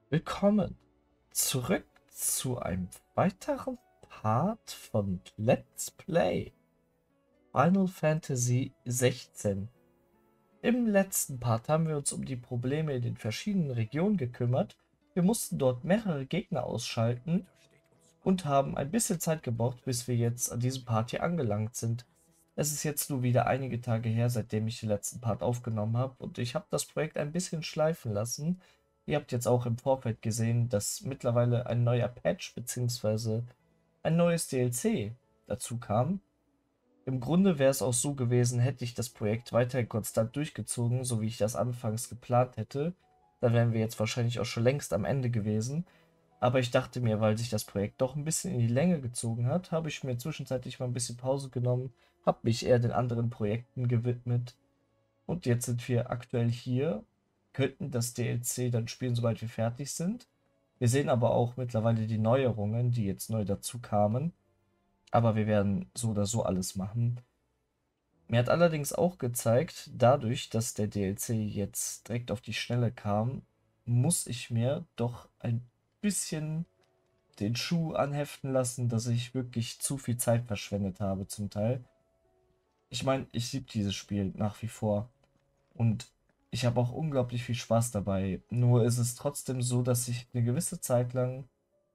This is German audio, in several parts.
Willkommen zurück zu einem weiteren Part von Let's Play Final Fantasy 16. Im letzten Part haben wir uns um die Probleme in den verschiedenen Regionen gekümmert. Wir mussten dort mehrere Gegner ausschalten und haben ein bisschen Zeit gebraucht, bis wir jetzt an diesem Part hier angelangt sind. Es ist jetzt nur wieder einige Tage her, seitdem ich den letzten Part aufgenommen habe, und ich habe das Projekt ein bisschen schleifen lassen. Ihr habt jetzt auch im Vorfeld gesehen, dass mittlerweile ein neuer Patch bzw. ein neues DLC dazu kam. Im Grunde wäre es auch so gewesen, hätte ich das Projekt weiterhin konstant durchgezogen, so wie ich das anfangs geplant hätte. Dann wären wir jetzt wahrscheinlich auch schon längst am Ende gewesen. Aber ich dachte mir, weil sich das Projekt doch ein bisschen in die Länge gezogen hat, habe ich mir zwischenzeitlich mal ein bisschen Pause genommen, habe mich eher den anderen Projekten gewidmet. Und jetzt sind wir aktuell hier, könnten das DLC dann spielen, sobald wir fertig sind. Wir sehen aber auch mittlerweile die Neuerungen, die jetzt neu dazu kamen. Aber wir werden so oder so alles machen. Mir hat allerdings auch gezeigt, dadurch, dass der DLC jetzt direkt auf die Schnelle kam, muss ich mir doch ein bisschen den Schuh anheften lassen, dass ich wirklich zu viel Zeit verschwendet habe zum Teil. Ich meine, ich liebe dieses Spiel nach wie vor und ich habe auch unglaublich viel Spaß dabei. Nur ist es trotzdem so, dass ich eine gewisse Zeit lang,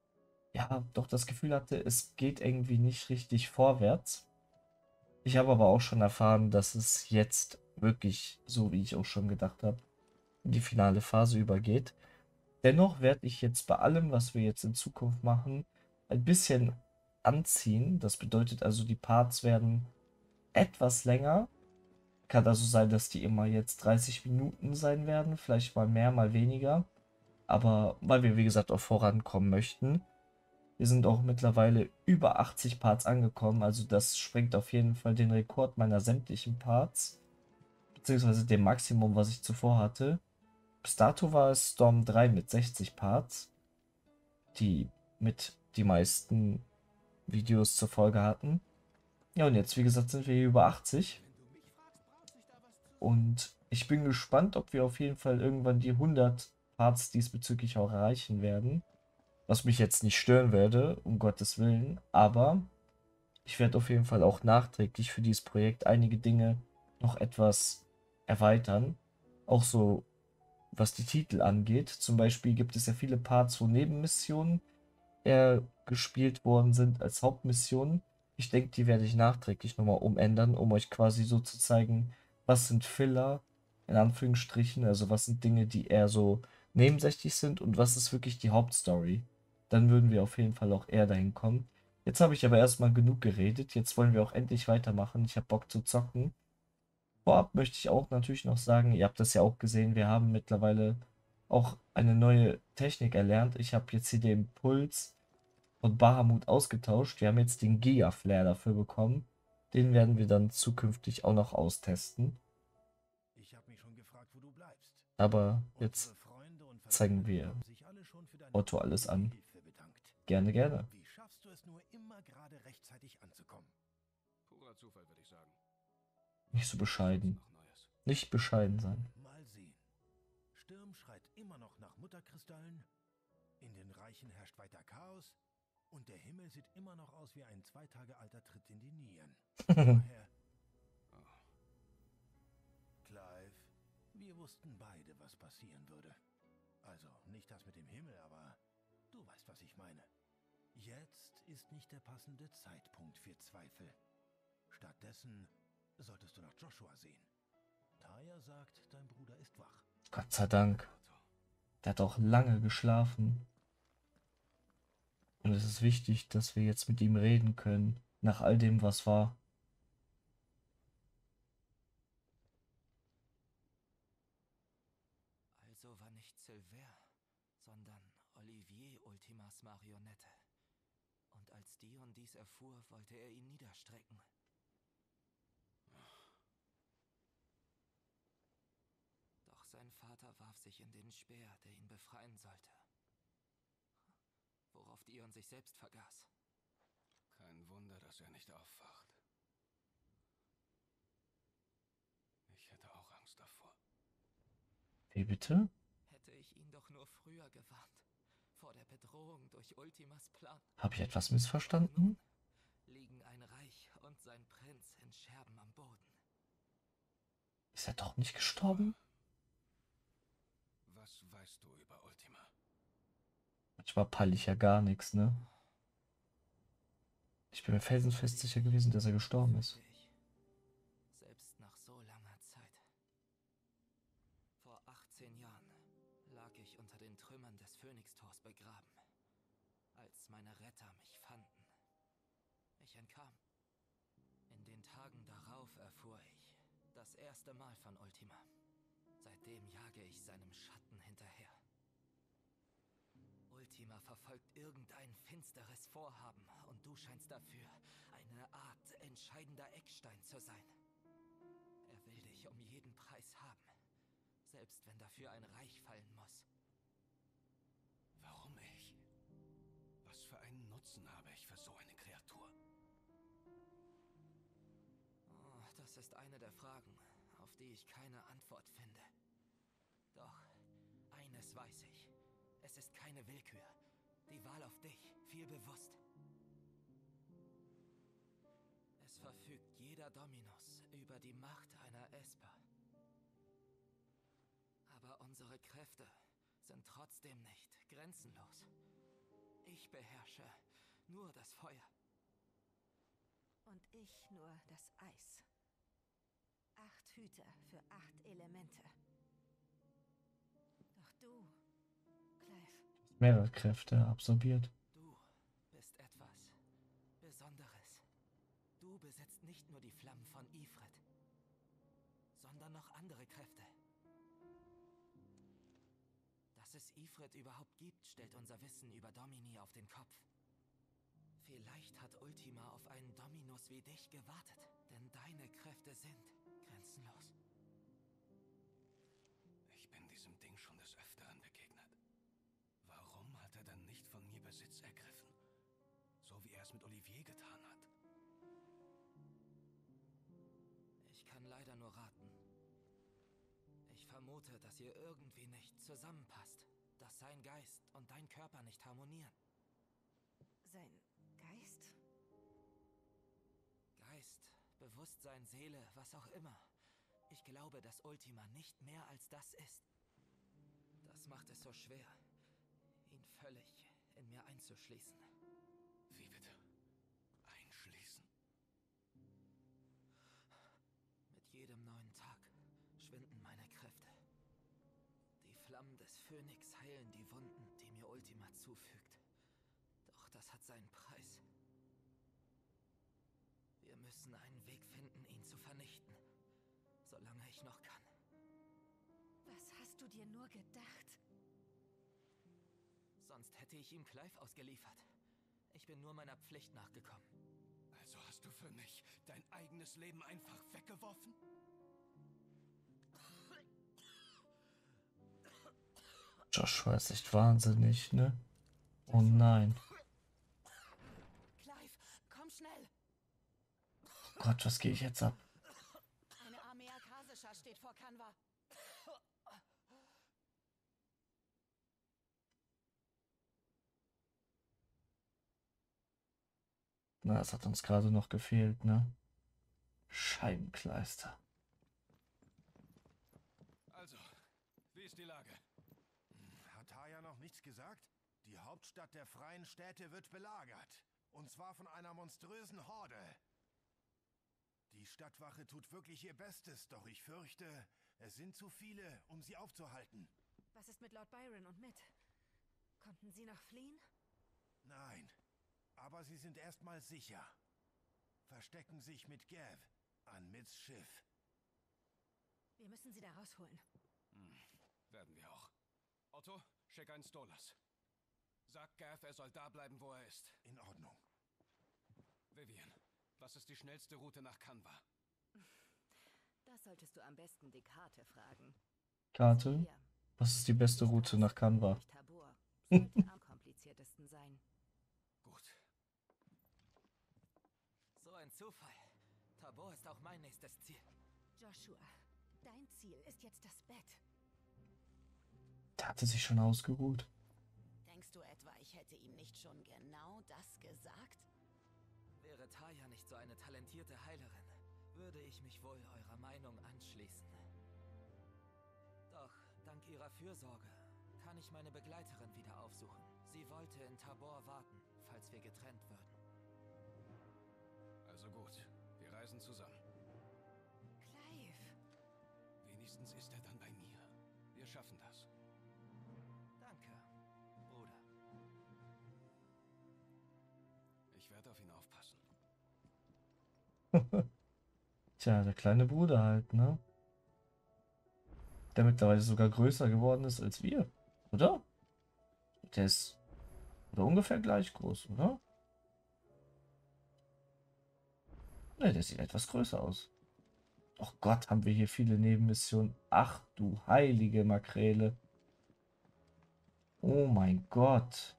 ja, doch das Gefühl hatte, es geht irgendwie nicht richtig vorwärts. Ich habe aber auch schon erfahren, dass es jetzt wirklich, so wie ich auch schon gedacht habe, in die finale Phase übergeht. Dennoch werde ich jetzt bei allem, was wir jetzt in Zukunft machen, ein bisschen anziehen. Das bedeutet also, die Parts werden etwas länger. Kann also sein, dass die immer jetzt 30 Minuten sein werden, vielleicht mal mehr, mal weniger. Aber weil wir, wie gesagt, auch vorankommen möchten. Wir sind auch mittlerweile über 80 Parts angekommen. Also das sprengt auf jeden Fall den Rekord meiner sämtlichen Parts. Beziehungsweise dem Maximum, was ich zuvor hatte. Bis dato war es Storm 3 mit 60 Parts, die mit die meisten Videos zur Folge hatten. Ja, und jetzt, wie gesagt, sind wir hier über 80. Und ich bin gespannt, ob wir auf jeden Fall irgendwann die 100 Parts diesbezüglich auch erreichen werden. Was mich jetzt nicht stören werde, um Gottes Willen. Aber ich werde auf jeden Fall auch nachträglich für dieses Projekt einige Dinge noch etwas erweitern. Auch so, was die Titel angeht. Zum Beispiel gibt es ja viele Parts, wo Nebenmissionen eher gespielt worden sind als Hauptmissionen. Ich denke, die werde ich nachträglich nochmal umändern, um euch quasi so zu zeigen, was sind Filler, in Anführungsstrichen, also was sind Dinge, die eher so nebensächlich sind und was ist wirklich die Hauptstory. Dann würden wir auf jeden Fall auch eher dahin kommen. Jetzt habe ich aber erstmal genug geredet. Jetzt wollen wir auch endlich weitermachen. Ich habe Bock zu zocken. Vorab möchte ich auch natürlich noch sagen, ihr habt das ja auch gesehen, wir haben mittlerweile auch eine neue Technik erlernt. Ich habe jetzt hier den Puls und Bahamut ausgetauscht. Wir haben jetzt den Giga-Flare dafür bekommen. Den werden wir dann zukünftig auch noch austesten. Ich habe mich schon gefragt, wo du bleibst. Aber jetzt Unsere Freunde und zeigen Verbündeten wir haben sich alle schon für deine Otto alles freiwillige an. Hilfe bedankt. Gerne, gerne. Wie schaffst du es nur immer gerade rechtzeitig anzukommen? Purer Zufall, würde ich sagen. Nicht Was so gibt's sonst bescheiden. noch Neues? Nicht bescheiden sein. Mal sehen. Sturm schreit immer noch nach Mutterkristallen, in den Reichen herrscht weiter Chaos und der Himmel sieht immer noch aus wie ein 2 Tage alter Tritt in die Nieren. Daher, Oh, Clive, wir wussten beide, was passieren würde. Also nicht das mit dem Himmel, aber du weißt, was ich meine. Jetzt ist nicht der passende Zeitpunkt für Zweifel. Stattdessen solltest du nach Joshua sehen. Taya sagt, dein Bruder ist wach. Gott sei Dank. Otto. Der hat auch lange geschlafen. Und es ist wichtig, dass wir jetzt mit ihm reden können. Nach all dem, was war. Also war nicht Sylvain, sondern Olivier Ultimas Marionette. Und als Dion dies erfuhr, wollte er ihn niederstrecken. Doch sein Vater warf sich in den Speer, der ihn befreien sollte. Worauf Dion sich selbst vergaß. Kein Wunder, dass er nicht aufwacht. Ich hätte auch Angst davor. Wie bitte? Hätte ich ihn doch nur früher gewarnt. vor der Bedrohung durch Ultimas Plan. Habe ich etwas missverstanden? Liegen ein Reich und sein Prinz in Scherben am Boden. Ist er doch nicht gestorben? Was weißt du über Ultima? Manchmal peile ich ja gar nichts, ne? Ich bin mir felsenfest sicher gewesen, dass er gestorben ist. Selbst nach so langer Zeit. Vor 18 Jahren lag ich unter den Trümmern des Phönixtors begraben, als meine Retter mich fanden. Ich entkam. In den Tagen darauf erfuhr ich das erste Mal von Ultima. Seitdem jage ich seinem Schatten hinterher. Ultima verfolgt irgendein finsteres Vorhaben und du scheinst dafür eine Art entscheidender Eckstein zu sein. Er will dich um jeden Preis haben, selbst wenn dafür ein Reich fallen muss. Warum ich? Was für einen Nutzen habe ich für so eine Kreatur? Oh, das ist eine der Fragen, auf die ich keine Antwort finde. Doch, eines weiß ich. Es ist keine Willkür. Die Wahl auf dich, viel bewusst. Es verfügt jeder Dominus über die Macht einer Esper. Aber unsere Kräfte sind trotzdem nicht grenzenlos. Ich beherrsche nur das Feuer. Und ich nur das Eis. 8 Hüter für 8 Elemente. Doch du, Clive, Mehrere Kräfte absorbiert. Du bist etwas Besonderes. Du besitzt nicht nur die Flammen von Ifrit, sondern noch andere Kräfte. Dass es Ifrit überhaupt gibt, stellt unser Wissen über Domini auf den Kopf. Vielleicht hat Ultima auf einen Dominus wie dich gewartet, denn deine Kräfte sind grenzenlos. Ich bin diesem Ding schon des Öfteren begegnet. Warum hat er dann nicht von mir Besitz ergriffen? So wie er es mit Olivier getan hat. Ich kann leider nur raten. Ich vermute, dass ihr irgendwie nicht zusammenpasst. Dass sein Geist und dein Körper nicht harmonieren. sein Geist? Geist, Bewusstsein, Seele, was auch immer. Ich glaube, dass Ultima nicht mehr als das ist. Das macht es so schwer, ihn völlig in mir einzuschließen. Wie bitte? Einschließen? Mit jedem neuen Tag schwinden meine Kräfte. Die Flammen des Phönix heilen die Wunden, die mir Ultima zufügt. Doch das hat seinen Preis. Wir müssen einen Weg finden, ihn zu vernichten. Solange ich noch kann. Was hast du dir nur gedacht? Sonst hätte ich ihm Clive ausgeliefert. Ich bin nur meiner Pflicht nachgekommen. Also hast du für mich dein eigenes Leben einfach weggeworfen? Joshua ist echt wahnsinnig, ne? Oh nein. Clive, komm schnell! Gott, was gehe ich jetzt ab? Eine Armee Akasischer steht vor Kanva. Na, das hat uns gerade noch gefehlt, ne? Scheibenkleister. Also, wie ist die Lage? Hat Taya noch nichts gesagt? Die Hauptstadt der Freien Städte wird belagert. Und zwar von einer monströsen Horde. Die Stadtwache tut wirklich ihr Bestes, doch ich fürchte, es sind zu viele, um sie aufzuhalten. Was ist mit Lord Byron und mit? Konnten sie noch fliehen? Nein, aber sie sind erstmal sicher. Verstecken sich mit Gav an Mids Schiff. Wir müssen sie da rausholen. Werden wir auch. Otto, schick einen Stolas. Sag Gav, er soll da bleiben, wo er ist. In Ordnung. Vivian, was ist die schnellste Route nach Kanva? Das solltest du am besten die Karte fragen. Karte? Hier. Was ist die beste Route nach Kanva? Durch Tabor. Sollte am kompliziertesten sein. Gut. So ein Zufall. Tabor ist auch mein nächstes Ziel. Joshua, dein Ziel ist jetzt das Bett. Der hatte sich schon ausgeruht. Denkst du etwa, ihnen nicht schon genau das gesagt? Wäre Taya nicht so eine talentierte Heilerin, würde ich mich wohl eurer Meinung anschließen. Doch dank ihrer Fürsorge kann ich meine Begleiterin wieder aufsuchen. Sie wollte in Tabor warten, falls wir getrennt würden. Also gut, wir reisen zusammen. Clive, Wenigstens ist er dann bei mir. Wir schaffen das. Danke, Bruder. Ich werde auf ihn aufpassen. Tja, der kleine Bruder halt, ne? Der mittlerweile sogar größer geworden ist als wir, oder? Der ist oder ungefähr gleich groß, oder? Ne, der sieht etwas größer aus. Och Gott, haben wir hier viele Nebenmissionen. Ach du heilige Makrele. Oh mein Gott.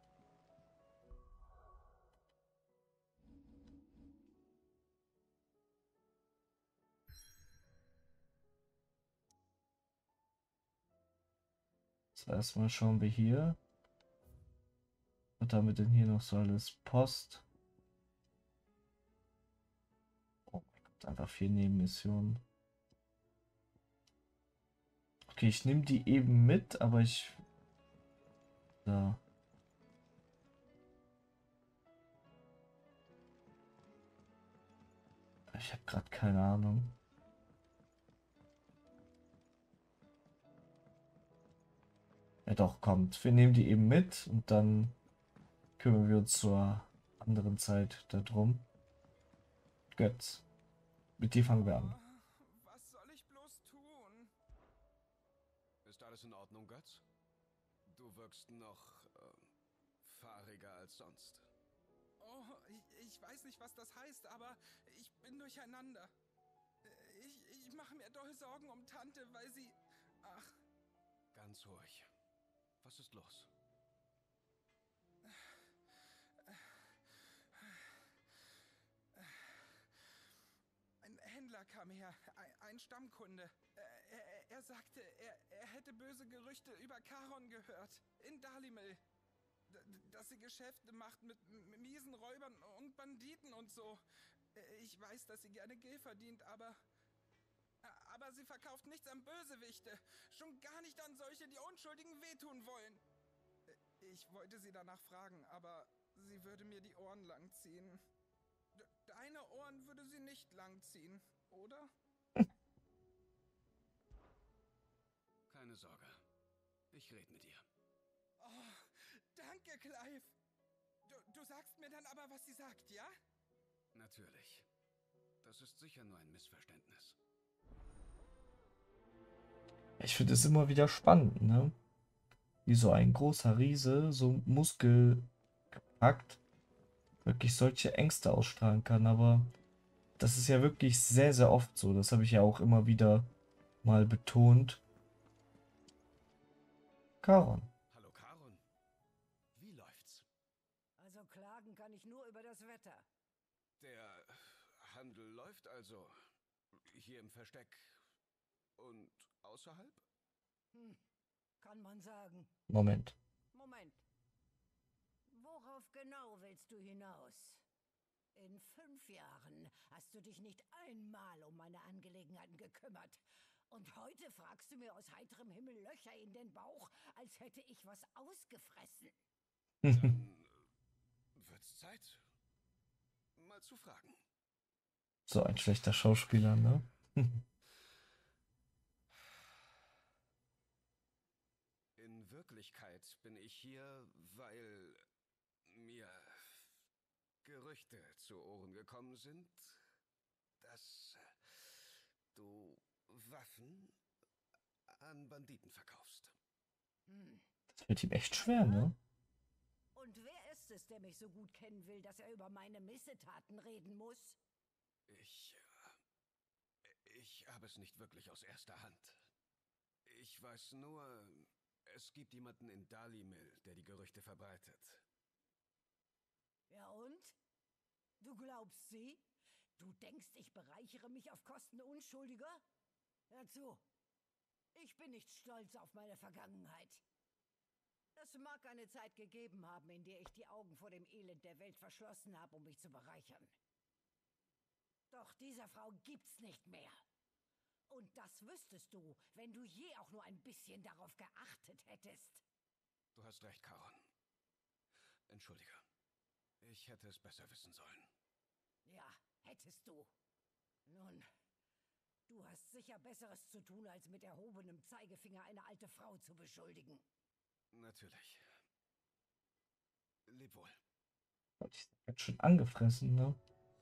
So, erstmal schauen wir hier. Was haben wir denn hier noch so alles? Post. Oh mein Gott, einfach 4 Nebenmissionen. Okay, ich nehme die eben mit, aber ich... Da. Ich habe gerade keine Ahnung. Ja doch, kommt. Wir nehmen die eben mit und dann kümmern wir uns zur anderen Zeit darum. Götz. Mit dir fangen wir an. Was soll ich bloß tun? Ist alles in Ordnung, Götz? Du wirkst noch fahriger als sonst. Oh, ich weiß nicht, was das heißt, aber ich bin durcheinander. Ich mache mir doll Sorgen um Tante, weil sie... Ach, Ganz ruhig. Was ist los? ein Händler kam her, ein Stammkunde. Er sagte, er hätte böse Gerüchte über Charon gehört, in Dalimil. Dass sie Geschäfte macht mit miesen Räubern und Banditen und so. Ich weiß, dass sie gerne Geld verdient, aber sie verkauft nichts an Bösewichte. Schon gar nicht an solche, die Unschuldigen wehtun wollen. Ich wollte sie danach fragen, aber sie würde mir die Ohren langziehen. Deine Ohren würde sie nicht langziehen, oder? Keine Sorge. Ich rede mit ihr. Oh, danke, Clive. Du sagst mir dann aber, was sie sagt, ja? Natürlich. Das ist sicher nur ein Missverständnis. Ich finde es immer wieder spannend, ne? Wie so ein großer Riese, so muskelgepackt, wirklich solche Ängste ausstrahlen kann. Aber das ist ja wirklich sehr, sehr oft so. Das habe ich ja auch immer wieder mal betont. Charon. Hallo, Charon. Wie läuft's? also klagen kann ich nur über das Wetter. Der Handel läuft also hier im Versteck und außerhalb? Kann man sagen. Moment. Moment. Worauf genau willst du hinaus? In 5 Jahren hast du dich nicht einmal um meine Angelegenheiten gekümmert. Und heute fragst du mir aus heiterem Himmel Löcher in den Bauch, als hätte ich was ausgefressen. Dann wird's Zeit, mal zu fragen. So ein schlechter Schauspieler, ne? In Wirklichkeit bin ich hier, weil mir Gerüchte zu Ohren gekommen sind, dass du Waffen an Banditen verkaufst. Das wird ihm echt schwer, ne? Und wer ist es, der mich so gut kennen will, dass er über meine Missetaten reden muss? Ich habe es nicht wirklich aus erster Hand. Ich weiß nur, es gibt jemanden in Dalimil, der die Gerüchte verbreitet. Ja und? Du glaubst sie? Du denkst, ich bereichere mich auf Kosten Unschuldiger? Hör zu. Ich bin nicht stolz auf meine Vergangenheit. Es mag eine Zeit gegeben haben, in der ich die Augen vor dem Elend der Welt verschlossen habe, um mich zu bereichern. Doch dieser Frau gibt's nicht mehr. Und das wüsstest du, wenn du je auch nur ein bisschen darauf geachtet hättest. Du hast recht, Charon. Entschuldige. Ich hätte es besser wissen sollen. Ja, hättest du. Nun, du hast sicher Besseres zu tun, als mit erhobenem Zeigefinger eine alte Frau zu beschuldigen. Natürlich. Leb wohl. Die sind ganz schön angefressen, ne?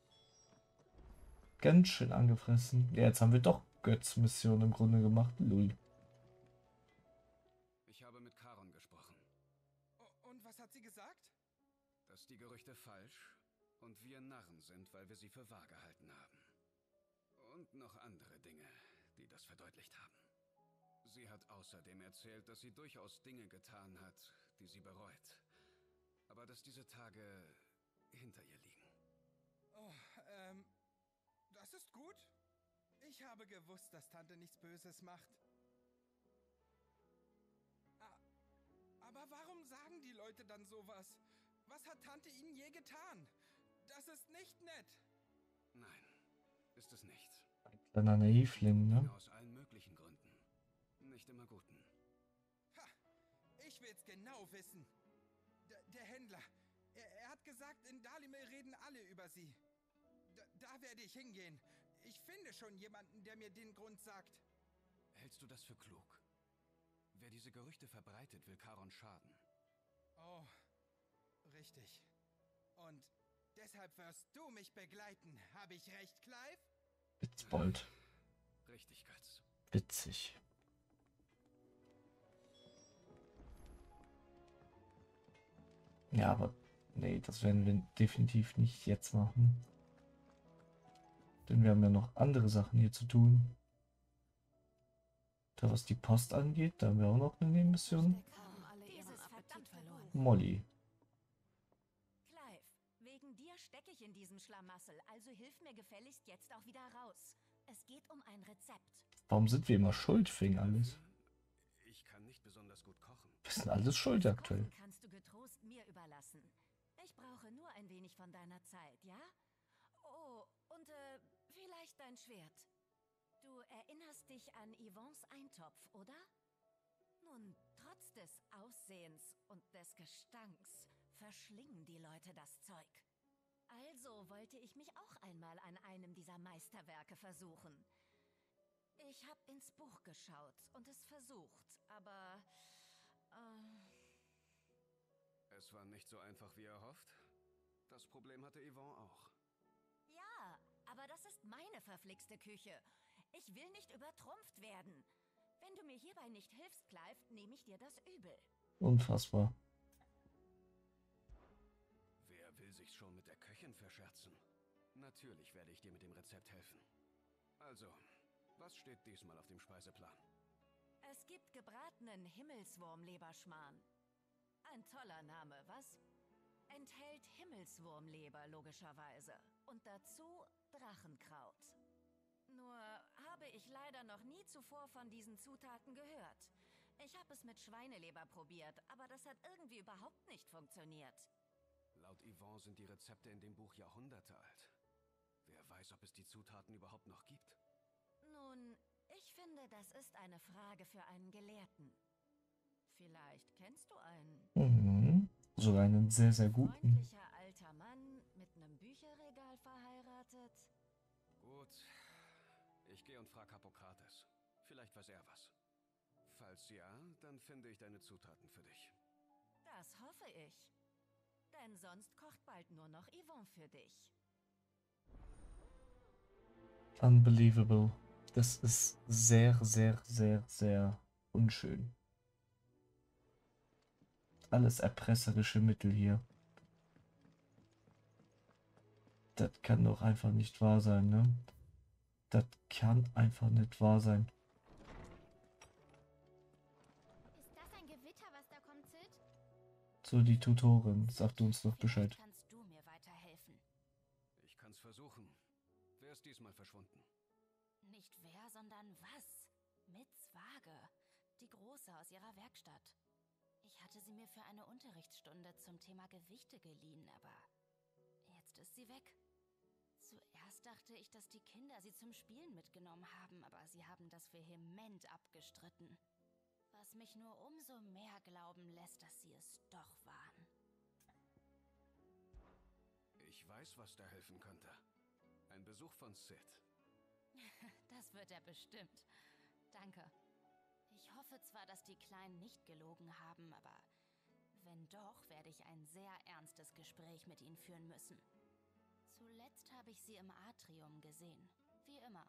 Ganz schön angefressen. Ja, jetzt haben wir doch Götz-Mission im Grunde gemacht. Lul. Ich habe mit Charon gesprochen. Und was hat sie gesagt? Dass die Gerüchte falsch und wir Narren sind, weil wir sie für wahr gehalten haben. Und noch andere Dinge, die das verdeutlicht haben. Sie hat außerdem erzählt, dass sie durchaus Dinge getan hat, die sie bereut. Aber dass diese Tage hinter ihr liegen. Oh, das ist gut. Ich habe gewusst, dass Tante nichts Böses macht. Aber warum sagen die Leute dann sowas? Was hat Tante ihnen je getan? Das ist nicht nett. Nein, ist es nicht. Ein kleiner Naivling, ne? Aus allen möglichen Gründen. Nicht immer guten. Ha! Ich will's genau wissen. Der Händler. Er hat gesagt, in Dalimil reden alle über sie. Da werde ich hingehen. Ich finde schon jemanden, der mir den Grund sagt. Hältst du das für klug? Wer diese Gerüchte verbreitet, will Charon schaden. Oh, richtig. Und deshalb wirst du mich begleiten. Habe ich recht, Clive? Witzbold. Richtig, Götz. Witzig. Ja, aber nee, das werden wir definitiv nicht jetzt machen. Denn wir haben ja noch andere Sachen hier zu tun. Da was die Post angeht, da haben wir auch noch eine Nebenmission. Haben alle ihren Dieses Appetit verdammte verloren. Molly. Clive, wegen dir stecke ich in diesem Schlamassel, also hilf mir gefälligst jetzt auch wieder raus. Es geht um ein Rezept. Warum sind wir immer schuld wegen alles? Ich kann nicht besonders gut kochen. Wir sind alles schuld aktuell. Kochen kannst du getrost mir überlassen. Ich brauche nur ein wenig von deiner Zeit, ja? Oh, und vielleicht dein Schwert. Du erinnerst dich an Yvonnes Eintopf, oder? Nun, trotz des Aussehens und des Gestanks verschlingen die Leute das Zeug. Also wollte ich mich auch einmal an einem dieser Meisterwerke versuchen. Ich habe ins Buch geschaut und es versucht, aber Es war nicht so einfach, wie erhofft. Das Problem hatte Yvonne auch. ja, aber das ist meine verflixte Küche. Ich will nicht übertrumpft werden. Wenn du mir hierbei nicht hilfst, Clive, nehme ich dir das übel. Unfassbar. Wer will sich schon mit der Köchin verscherzen? Natürlich werde ich dir mit dem Rezept helfen. Also, was steht diesmal auf dem Speiseplan? Es gibt gebratenen Himmelswurmleberschmarrn. Ein toller Name, was? Enthält Himmelswurmleber logischerweise. Und dazu Drachenkraut. Nur habe ich leider noch nie zuvor von diesen Zutaten gehört. Ich habe es mit Schweineleber probiert, aber das hat irgendwie überhaupt nicht funktioniert. Laut Yvonne sind die Rezepte in dem Buch Jahrhunderte alt. Wer weiß, ob es die Zutaten überhaupt noch gibt? Nun, ich finde, das ist eine Frage für einen Gelehrten. Vielleicht kennst du einen. Mhm. Sogar einen sehr, sehr guten. Freundlicher alter Mann mit einem Bücherregal verheiratet. Gut. Ich gehe und frage Hippokrates. Vielleicht weiß er was. Falls ja, dann finde ich deine Zutaten für dich. Das hoffe ich. Denn sonst kocht bald nur noch Yvonne für dich. Unbelievable. Das ist sehr, sehr, sehr, sehr unschön. Alles erpresserische Mittel hier. Das kann doch einfach nicht wahr sein, ne? Das kann einfach nicht wahr sein. Ist das ein Gewitter, was da kommt, Sid? So, die Tutorin, sagt uns doch Bescheid. Vielleicht kannst du mir weiterhelfen. Ich kann's versuchen. Wer ist diesmal verschwunden? Nicht wer, sondern was? Mit Zwage. Die Große aus ihrer Werkstatt. Ich hatte sie mir für eine Unterrichtsstunde zum Thema Gewichte geliehen, aber jetzt ist sie weg. Zuerst dachte ich, dass die Kinder sie zum Spielen mitgenommen haben, aber sie haben das vehement abgestritten. Was mich nur umso mehr glauben lässt, dass sie es doch waren. Ich weiß, was da helfen könnte. Ein Besuch von Sid. Das wird er bestimmt. Danke. Ich hoffe zwar, dass die Kleinen nicht gelogen haben, aber wenn doch, werde ich ein sehr ernstes Gespräch mit ihnen führen müssen. Zuletzt habe ich sie im Atrium gesehen. Wie immer.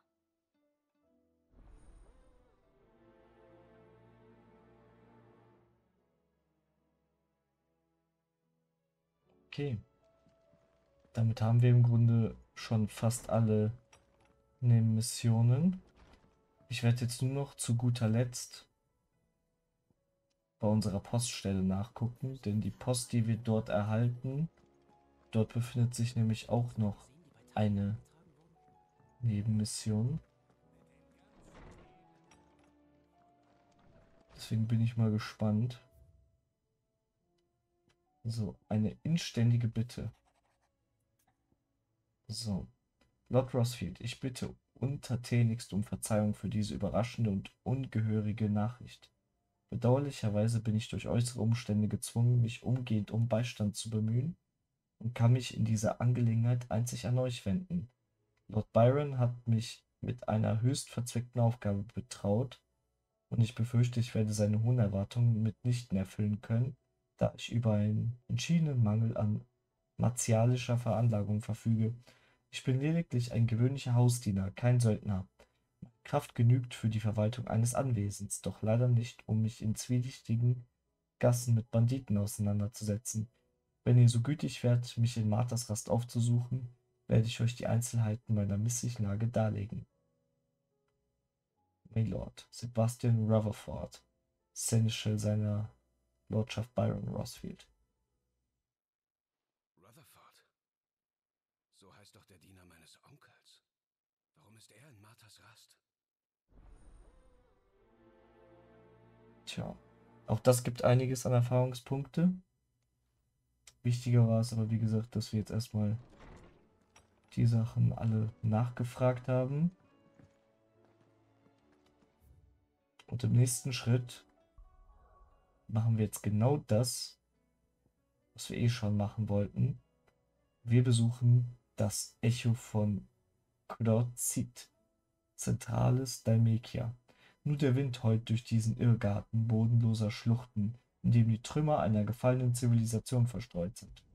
Okay. Damit haben wir im Grunde schon fast alle Nebenmissionen. Ich werde jetzt nur noch zu guter Letzt bei unserer Poststelle nachgucken, denn die Post, die wir dort erhalten, dort befindet sich nämlich auch noch eine Nebenmission. Deswegen bin ich mal gespannt. So, eine inständige Bitte. So, Lord Rosfield, ich bitte untertänigst um Verzeihung für diese überraschende und ungehörige Nachricht. Bedauerlicherweise bin ich durch äußere Umstände gezwungen, mich umgehend um Beistand zu bemühen und kann mich in dieser Angelegenheit einzig an euch wenden. Lord Byron hat mich mit einer höchst verzwickten Aufgabe betraut und ich befürchte, ich werde seine hohen Erwartungen mitnichten erfüllen können, da ich über einen entschiedenen Mangel an martialischer Veranlagung verfüge. Ich bin lediglich ein gewöhnlicher Hausdiener, kein Söldner. Meine Kraft genügt für die Verwaltung eines Anwesens, doch leider nicht, um mich in zwielichtigen Gassen mit Banditen auseinanderzusetzen. Wenn ihr so gütig wärt, mich in Marthas Rast aufzusuchen, werde ich euch die Einzelheiten meiner misslichen Lage darlegen. Maylord Sebastian Rutherford, Seneschal seiner Lordschaft Byron Rosfield. Rutherford? So heißt doch der Diener meines Onkels. Warum ist er in Marthas Rast? Tja, auch das gibt einiges an Erfahrungspunkte. Wichtiger war es aber, wie gesagt, dass wir jetzt erstmal die Sachen alle nachgefragt haben. Und im nächsten Schritt machen wir jetzt genau das, was wir eh schon machen wollten. Wir besuchen das Echo von Klorzit, zentrales Dalmekia. Nur der Wind heult durch diesen Irrgarten bodenloser Schluchten, in dem die Trümmer einer gefallenen Zivilisation verstreut sind.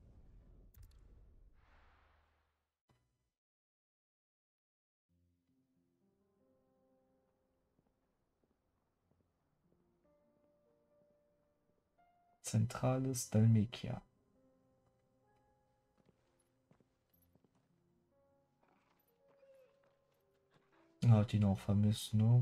Zentrales Dalmekia. Hat ihn auch vermisst, ne?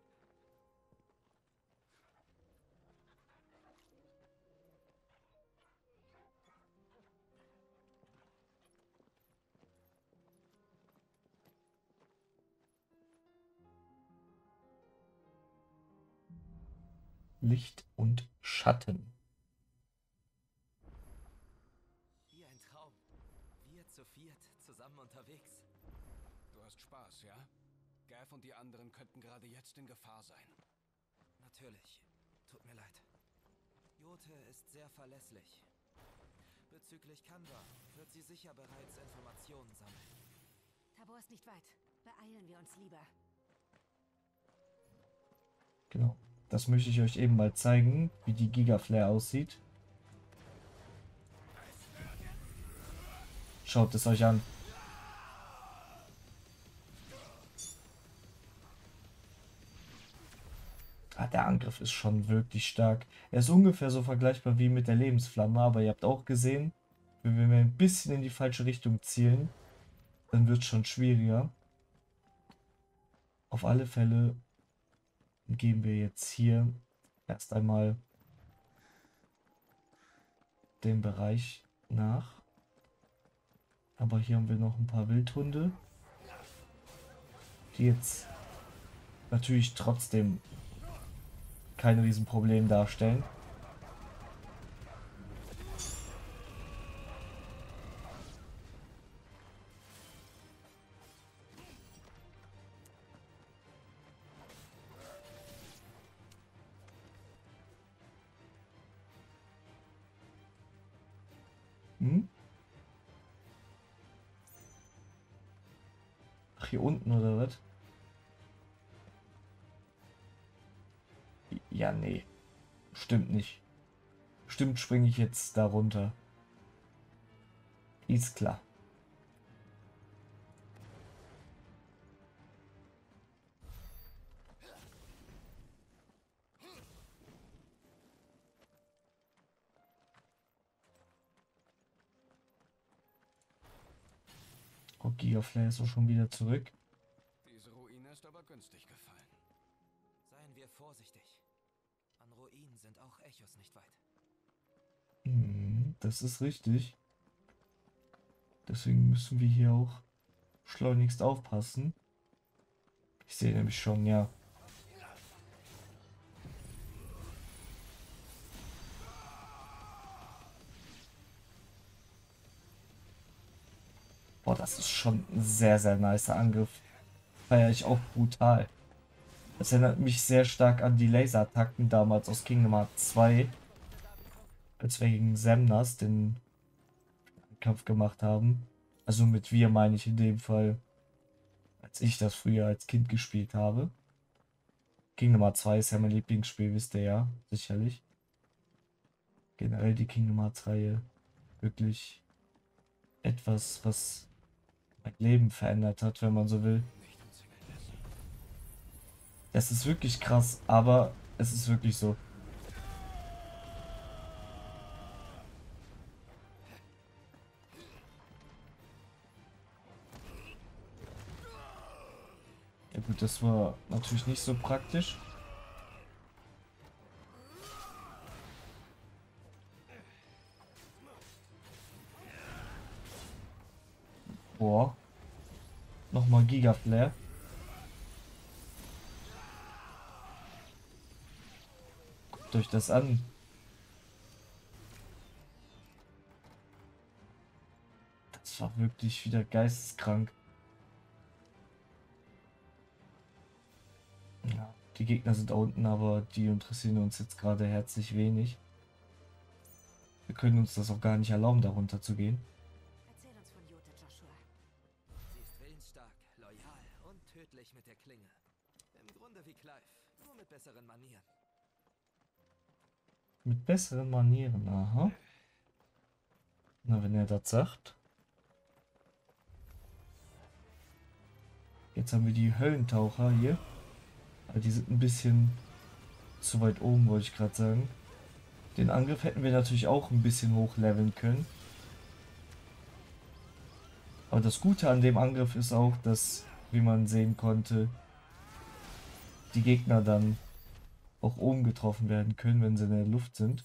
Licht und Schatten. Wie ein Traum. Wir zu viert zusammen unterwegs. Du hast Spaß, ja? Gav und die anderen könnten gerade jetzt in Gefahr sein. Natürlich. Tut mir leid. Jote ist sehr verlässlich. Bezüglich Kanva wird sie sicher bereits Informationen sammeln. Tabor ist nicht weit. Beeilen wir uns lieber. Genau. Das möchte ich euch eben mal zeigen, wie die Gigaflare aussieht. Schaut es euch an. Der Angriff ist schon wirklich stark. Er ist ungefähr so vergleichbar wie mit der Lebensflamme, aber ihr habt auch gesehen, wenn wir ein bisschen in die falsche Richtung zielen, dann wird es schon schwieriger. Auf alle Fälle gehen wir jetzt hier erst einmal den Bereich nach. Aber hier haben wir noch ein paar Wildhunde, die jetzt natürlich trotzdem kein Riesenproblem darstellen. unten. Ach, hier unten oder was? Ja, nee. Stimmt nicht. Stimmt, springe ich jetzt da runter. Ist klar. Oh, Gigaflare ist auch schon wieder zurück. Diese Ruine ist aber günstig gefallen. Seien wir vorsichtig. An Ruinen sind auch Echos nicht weit. Das ist richtig. Deswegen müssen wir hier auch schleunigst aufpassen. Ich sehe nämlich schon, ja. Boah, das ist schon ein sehr, sehr nicer Angriff. Feiere ich auch brutal. Das erinnert mich sehr stark an die Laserattacken damals aus Kingdom Hearts 2. Als wir gegen Xemnas den Kampf gemacht haben. Also mit wir meine ich in dem Fall, als ich das früher als Kind gespielt habe. Kingdom Hearts 2 ist ja mein Lieblingsspiel, wisst ihr ja, sicherlich. Generell die Kingdom Hearts Reihe wirklich etwas, was mein Leben verändert hat, wenn man so will. Es ist wirklich krass, aber es ist wirklich so. Ja gut, das war natürlich nicht so praktisch. Boah. Nochmal Gigaflare. Guckt euch das an. Das war wirklich wieder geisteskrank. Ja, die Gegner sind da unten, aber die interessieren uns jetzt gerade herzlich wenig. Wir können uns das auch gar nicht erlauben, da runter zu gehen. Erzähl uns von Jute, Joshua. Sie ist willensstark, loyal und tödlich mit der Klinge. Im Grunde wie Clive, nur mit besseren Manieren. Mit besseren Manieren, aha. Na, wenn er das sagt. Jetzt haben wir die Höllentaucher hier. Aber die sind ein bisschen zu weit oben, wollte ich gerade sagen. Den Angriff hätten wir natürlich auch ein bisschen hochleveln können. Aber das Gute an dem Angriff ist auch, dass, wie man sehen konnte, die Gegner dann auch oben getroffen werden können, wenn sie in der Luft sind.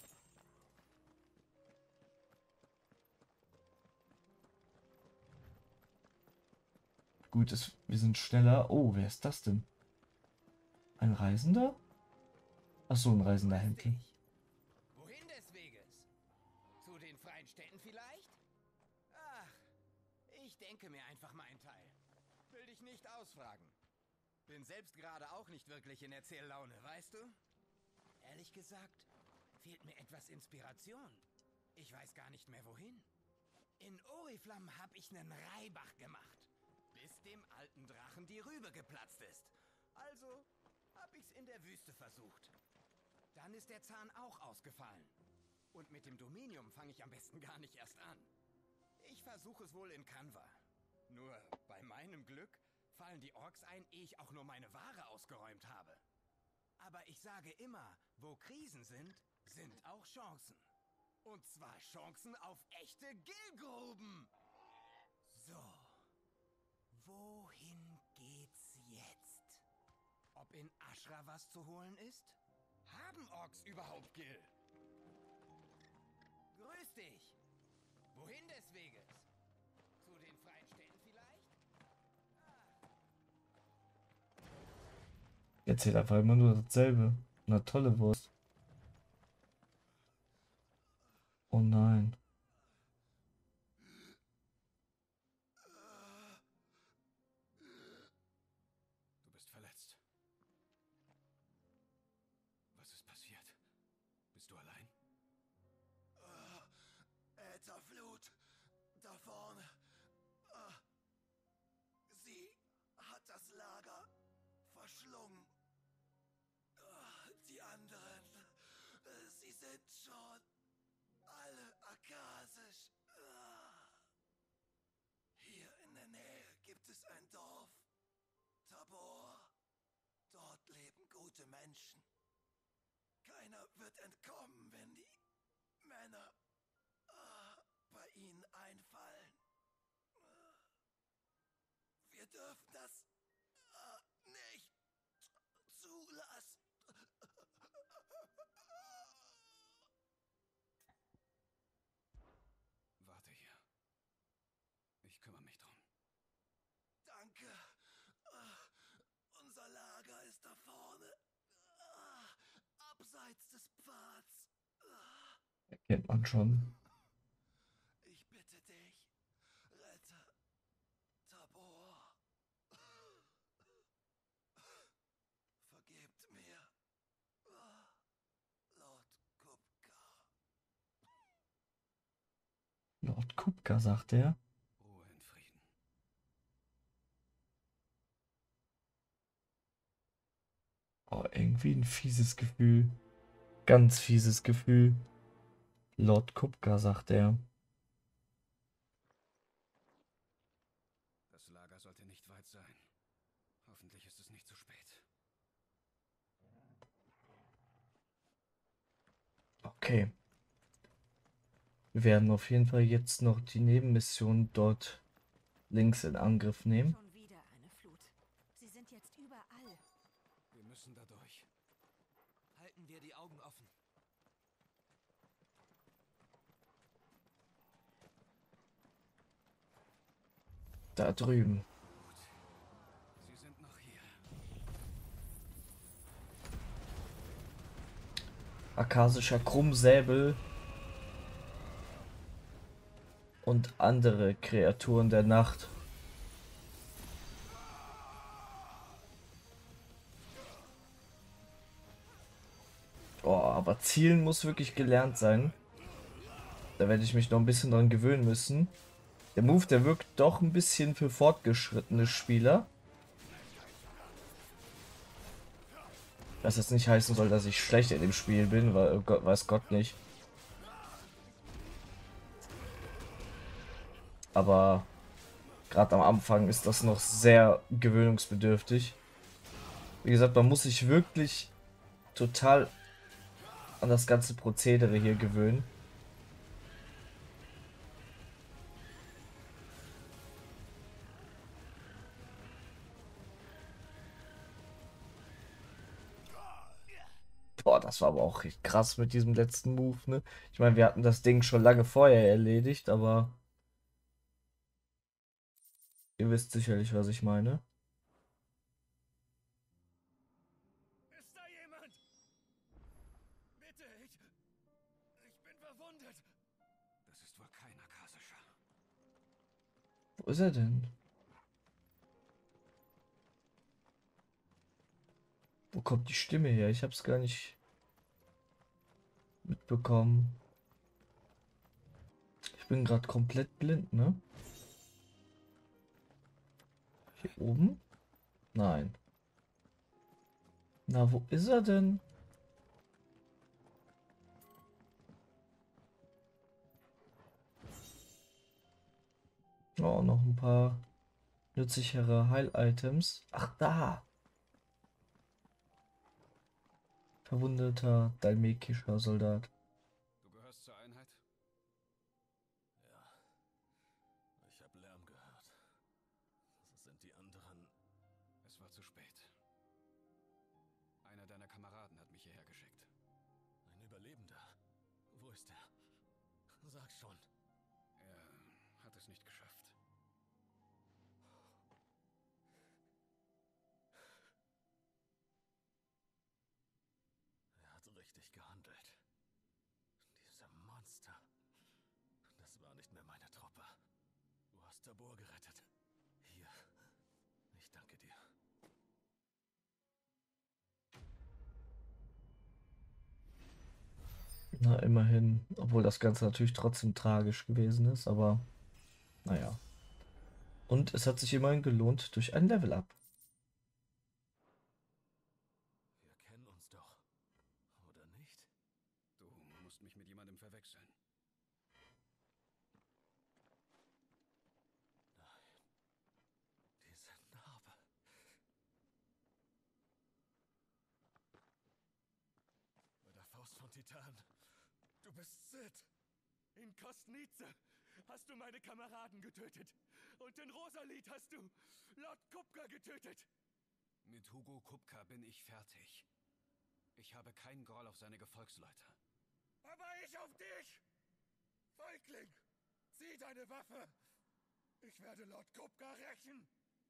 Gut, wir sind schneller. Oh, wer ist das denn? Ein Reisender? Ach so, ein reisender Händler. Wohin des Weges? Zu den freien Städten vielleicht? Ach, ich denke mir einfach meinen Teil. Will dich nicht ausfragen. Bin selbst gerade auch nicht wirklich in Erzähllaune, weißt du? Ehrlich gesagt, fehlt mir etwas Inspiration. Ich weiß gar nicht mehr wohin. In Oriflamme hab ich nen Reibach gemacht, bis dem alten Drachen die Rübe geplatzt ist. Also hab ich's in der Wüste versucht. Dann ist der Zahn auch ausgefallen. Und mit dem Dominium fange ich am besten gar nicht erst an. Ich versuche es wohl in Kanva. Nur bei meinem Glück fallen die Orks ein, ehe ich auch nur meine Ware ausgeräumt habe. Aber ich sage immer, wo Krisen sind, sind auch Chancen. Und zwar Chancen auf echte Gillgruben. So, wohin geht's jetzt? Ob in Ashra was zu holen ist? Haben Orks überhaupt Gill? Grüß dich. Wohin des Weges? Zu den freien Städten vielleicht? Erzählt einfach immer nur dasselbe. Na, tolle Wurst. Oh nein. Du bist verletzt. Was ist passiert? Bist du allein? Ätherflut. schon alle Akasisch. Hier in der Nähe gibt es ein Dorf. Tabor. Dort leben gute Menschen. Keiner wird entkommen, wenn die Männer bei ihnen einfallen. Wir dürfen das nicht zulassen. Warte hier. Ich kümmere mich drum. Danke. Unser Lager ist da vorne. Abseits des Pfads. Erkennt man schon. Ich bitte dich, rette Tabor. Vergebt mir, Lord Kupka. Lord Kupka, sagt er. Ruhe in Frieden. Oh, irgendwie ein fieses Gefühl. Ganz fieses Gefühl. Lord Kupka, sagt er. Das Lager sollte nicht weit sein. Hoffentlich ist es nicht zu spät. Okay. Wir werden auf jeden Fall jetzt noch die Nebenmission dort links in Angriff nehmen. Schon wieder eine Flut. Sie sind jetzt überall. Wir müssen da durch. Halten wir die Augen offen. Da drüben. Sie sind noch hier. Akasischer Krummsäbel und andere Kreaturen der Nacht. Oh, aber zielen muss wirklich gelernt sein. Da werde ich mich noch ein bisschen dran gewöhnen müssen. Der Move, der wirkt doch ein bisschen für fortgeschrittene Spieler. Was jetzt nicht heißen soll, dass ich schlecht in dem Spiel bin, weil Gott, weiß Gott nicht. Aber gerade am Anfang ist das noch sehr gewöhnungsbedürftig. Wie gesagt, man muss sich wirklich total an das ganze Prozedere hier gewöhnen. Boah, das war aber auch richtig krass mit diesem letzten Move, ne? Ich meine, wir hatten das Ding schon lange vorher erledigt, aber ihr wisst sicherlich, was ich meine. Ist da jemand? Bitte, ich bin verwundet. Das ist wohl kein Akasischer. Wo ist er denn? Wo kommt die Stimme her? Ich hab's gar nicht mitbekommen. Ich bin gerade komplett blind, ne? Hier oben? Nein. Na, wo ist er denn? Oh, noch ein paar nützlichere Heil-Items. Ach, da! Verwundeter dalmekischer Soldat. Du gehörst zur Einheit? Ja, ich habe Lärm gehört. Sind die anderen... Es war zu spät. Einer deiner Kameraden hat mich hierher geschickt. Ein Überlebender. Wo ist er? Sag schon. Er hat es nicht geschafft. Er hat richtig gehandelt. Diese Monster. Das war nicht mehr meine Truppe. Du hast Tabor gerettet. Hier. Ich danke dir. Na, immerhin. Obwohl das Ganze natürlich trotzdem tragisch gewesen ist, aber naja. Und es hat sich immerhin gelohnt durch ein Level-Up. Wir kennen uns doch. Oder nicht? Du musst mich mit jemandem verwechseln. Diese Narbe. Bei der Faust von Titan. Du bist Sid. In Kostnice hast du meine Kameraden getötet. Und in Rosalit hast du Lord Kupka getötet. Mit Hugo Kupka bin ich fertig. Ich habe keinen Groll auf seine Gefolgsleute. Aber ich auf dich! Feigling! Zieh deine Waffe! Ich werde Lord Kupka rächen!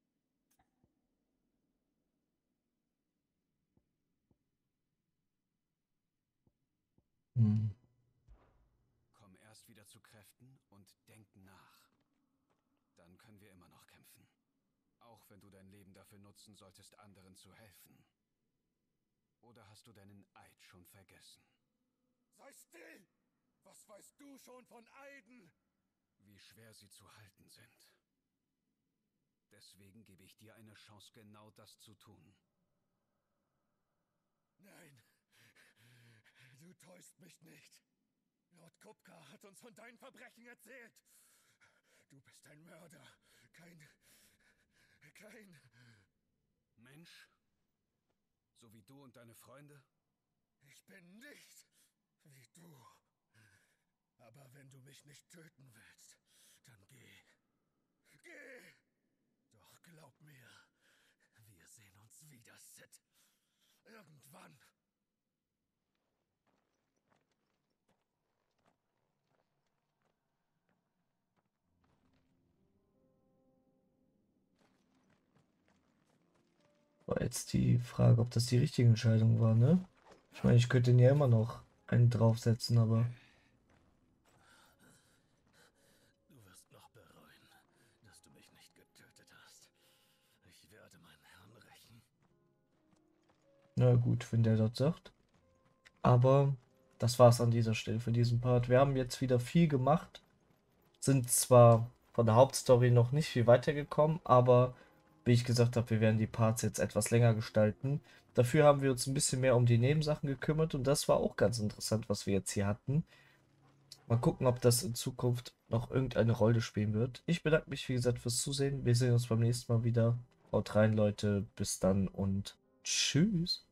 Hm. Komm erst wieder zu Kräften und denk nach. Dann können wir immer noch kämpfen. Auch wenn du dein Leben dafür nutzen solltest, anderen zu helfen. Oder hast du deinen Eid schon vergessen? Sei still! Was weißt du schon von Eiden? Wie schwer sie zu halten sind. Deswegen gebe ich dir eine Chance, genau das zu tun. Nein, du täuschst mich nicht. Lord Kupka hat uns von deinen Verbrechen erzählt. Du bist ein Mörder, kein Mensch? So wie du und deine Freunde? Ich bin nicht wie du. Aber wenn du mich nicht töten willst, dann geh. Geh! Doch glaub mir, wir sehen uns wieder, Sid. Irgendwann. War jetzt die Frage, ob das die richtige Entscheidung war, ne? Ich meine, ich könnte den ja immer noch einen draufsetzen, aber... Du wirst noch bereuen, dass du mich nicht getötet hast. Ich werde meinen Herrn rächen. Na gut, wenn der das sagt. Aber das war's an dieser Stelle für diesen Part. Wir haben jetzt wieder viel gemacht. Sind zwar von der Hauptstory noch nicht viel weitergekommen, aber wie ich gesagt habe, wir werden die Parts jetzt etwas länger gestalten. Dafür haben wir uns ein bisschen mehr um die Nebensachen gekümmert und das war auch ganz interessant, was wir jetzt hier hatten. Mal gucken, ob das in Zukunft noch irgendeine Rolle spielen wird. Ich bedanke mich, wie gesagt, fürs Zusehen. Wir sehen uns beim nächsten Mal wieder. Haut rein, Leute. Bis dann und tschüss.